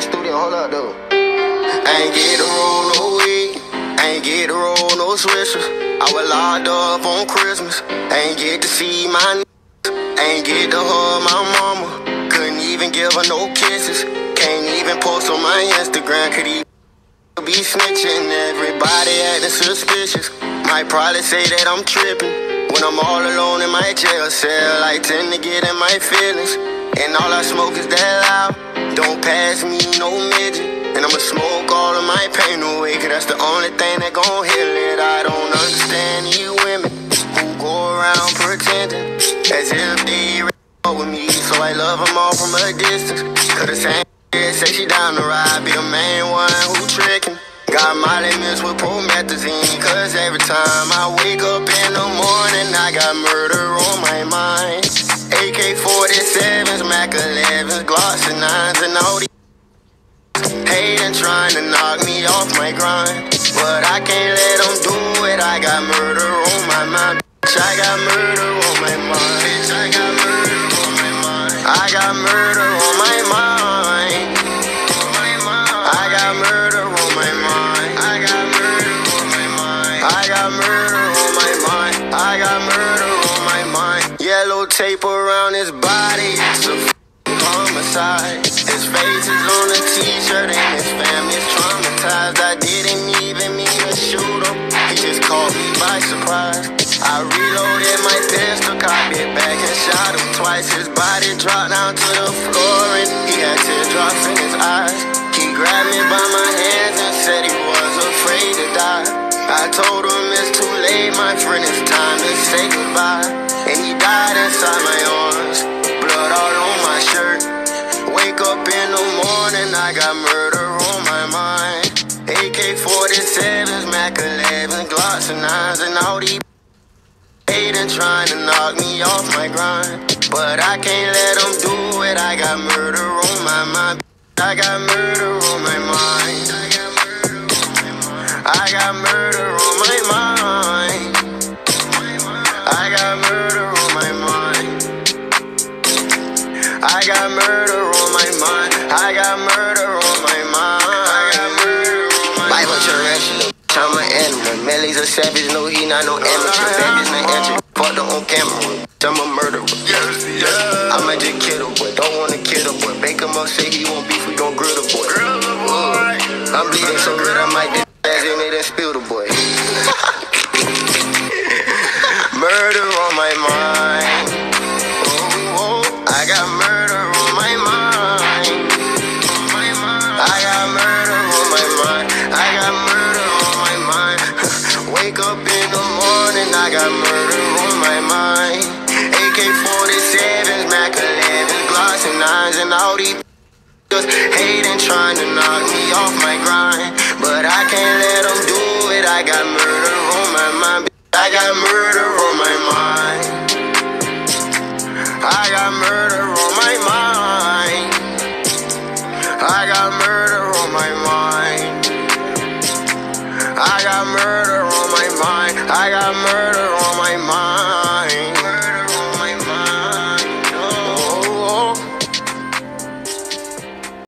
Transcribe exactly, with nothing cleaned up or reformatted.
the studio, hold up, though. I ain't get to roll no weed, I ain't get to roll no swishers. I was locked up on Christmas, I ain't get to see my n****, I ain't get to hug my mama, couldn't even give her no kisses. Can't even post on my Instagram, could he be snitching? Everybody acting suspicious, might probably say that I'm tripping. When I'm all alone in my jail cell, I tend to get in my feelings, and all I smoke is that loud. Don't pass me no midget, and I'ma smoke all of my pain away, cause that's the only thing that gon' heal it. I don't understand you women who go around pretending as if they r***ing with me, so I love them all from a distance. Cause the same bitch say she down to ride, be the main one who trickin'. Got Molly mixed with promethazine, cause every time I wake up in the morning, I got murder on my mind. A K forty-sevens, Mac elevens, Glocks and nines, and all these hating trying to knock me off my grind, but I can't let them do it. I got murder on my mind, bitch, I got murder on my mind, bitch, I got murder on my mind, I got murder on my mind, I got murder on my mind, I got murder on my mind, I got murder on my mind, I got murder on my mind. Yellow tape around his body, it's a homicide. His face is on a t-shirt and his family's traumatized. I didn't even mean to shoot him, he just caught me by surprise. I reloaded my pistol, cocked it back and shot him twice. His body dropped down to the floor and he had teardrops in his eyes. He grabbed me by my hands and said he was afraid to die. I told him it's too late, my friend, it's time to say goodbye. And he died inside my arms, blood all on my shirt. Wake up in the morning, I got murder on my mind. A K forty-sevens, Mac elevens, Glocks and nines, and all these hating trying to knock me off my grind, but I can't let them do it. I got murder on my mind, I got murder on my mind, I got murder on my mind, I got murder on my mind, I got murder on my mind, I got murder on my mind, I got murder on my mind. Life a tarantula, I'm an animal. Melly's a savage, no, he not no amateur. Baby's not entry, fucked her on camera. I'm a murderer. Yes, yeah. I might just kill the boy, don't wanna kill the boy. Bake him up, say he won't beef, we gon' grill the boy. Grill the boy. Uh, I'm bleeding so good, I might just ass in it and spill the boy. Murder on my mind. Oh, oh, I got murder on my mind. I got murder on my mind. I got murder on my mind. Wake up in the morning, I got murder on my mind. A K forty-sevens, Mac elevens, Glocks and nines, and all these just hating trying to knock me off my grind, but I can't let them do it. I got murder on my mind, I got murder on my mind, I got murder on my mind, I got murder on my mind, I got murder on my mind, I got murder on my mind.